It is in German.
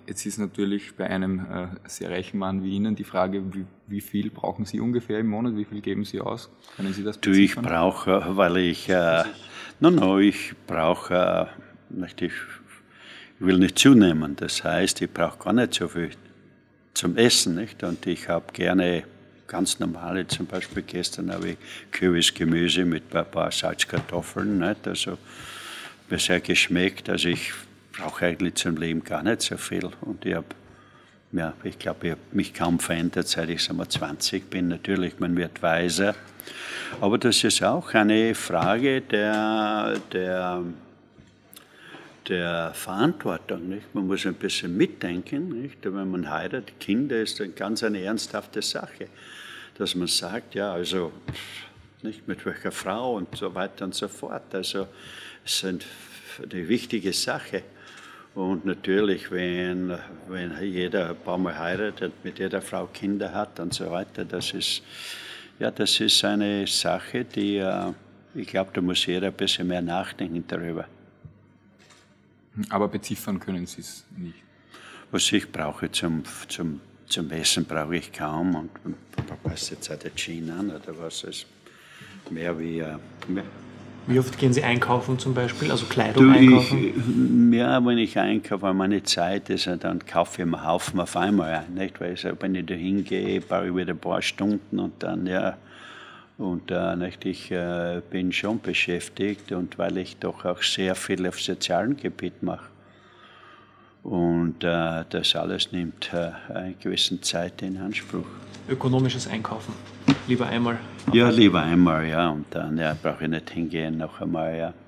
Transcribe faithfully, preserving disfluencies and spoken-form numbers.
jetzt ist natürlich bei einem äh, sehr reichen Mann wie Ihnen die Frage, wie, wie viel brauchen Sie ungefähr im Monat, wie viel geben Sie aus? Können Sie das beziffern? Du, ich brauche, weil ich, äh, no, no, ich brauche, äh, ich, ich will nicht zunehmen, das heißt, ich brauche gar nicht so viel zum Essen, nicht? Und ich habe gerne ganz normale, zum Beispiel gestern habe ich Kürbisgemüse mit ein paar Salzkartoffeln, nicht? Also mir sehr geschmeckt, also ich brauche eigentlich zum Leben gar nicht so viel und ich habe, ja, ich glaube, ich habe mich kaum verändert, seit ich sagen wir, zwanzig bin. Natürlich, man wird weiser, aber das ist auch eine Frage der, der, der Verantwortung. Nicht? Man muss ein bisschen mitdenken. Nicht? Wenn man heiratet, Kinder ist eine ganz eine ernsthafte Sache, dass man sagt, ja, also nicht mit welcher Frau und so weiter und so fort. Also es ist eine wichtige Sache. Und natürlich, wenn, wenn jeder ein paar Mal heiratet, mit jeder Frau Kinder hat und so weiter, das ist, ja, das ist eine Sache, die, ich glaube, da muss jeder ein bisschen mehr nachdenken darüber. Aber beziffern können Sie es nicht? Was ich brauche zum, zum, zum Essen, brauche ich kaum. Und passt jetzt auch der Jean an, oder was ist mehr wie... Mehr. Wie oft gehen Sie einkaufen zum Beispiel, also Kleidung du, einkaufen? Ich, ja, wenn ich einkaufe, wenn meine Zeit ist, dann kaufe ich mir einen Haufen auf einmal ein. Nicht? Weil ich, wenn ich da hingehe, brauche ich wieder ein paar Stunden und dann, ja, und äh, nicht, ich äh, bin schon beschäftigt und weil ich doch auch sehr viel auf sozialem Gebiet mache. Und äh, das alles nimmt äh, eine gewisse Zeit in Anspruch. Ökonomisches Einkaufen, lieber einmal? Ja, lieber einmal, ja, und dann ja, brauche ich nicht hingehen noch einmal, ja.